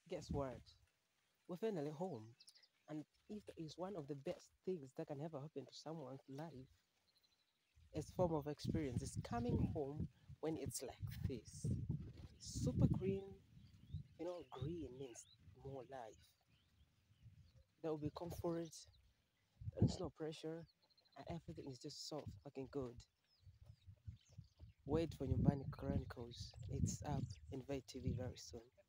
Guess what? We're finally home. And if there is one of the best things that can ever happen to someone's life as form of experience is coming home when it's like this. Super green, green means more life. There will be comfort, there's no pressure, and everything is just so fucking good. Wait for Nyumbani Chronicles. It's up in VTV very soon.